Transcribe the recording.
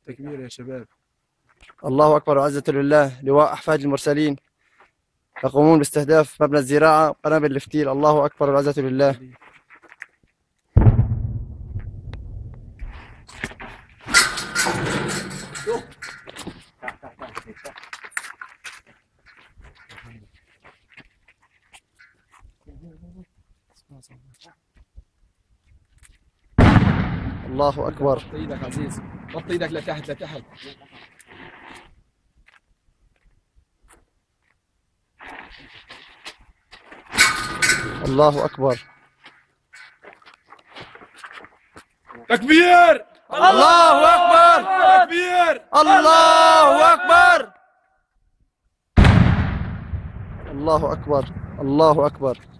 تكبير يا شباب. الله أكبر وعزة لله. لواء أحفاد المرسلين يقومون باستهداف مبنى الزراعة قنابل الفتيل. الله أكبر والعزة لله. الله أكبر. غطي ايدك عزيز، غطي ايدك لتحت لتحت. الله أكبر. تكبير! الله أكبر. تكبير! الله أكبر. الله أكبر. الله أكبر.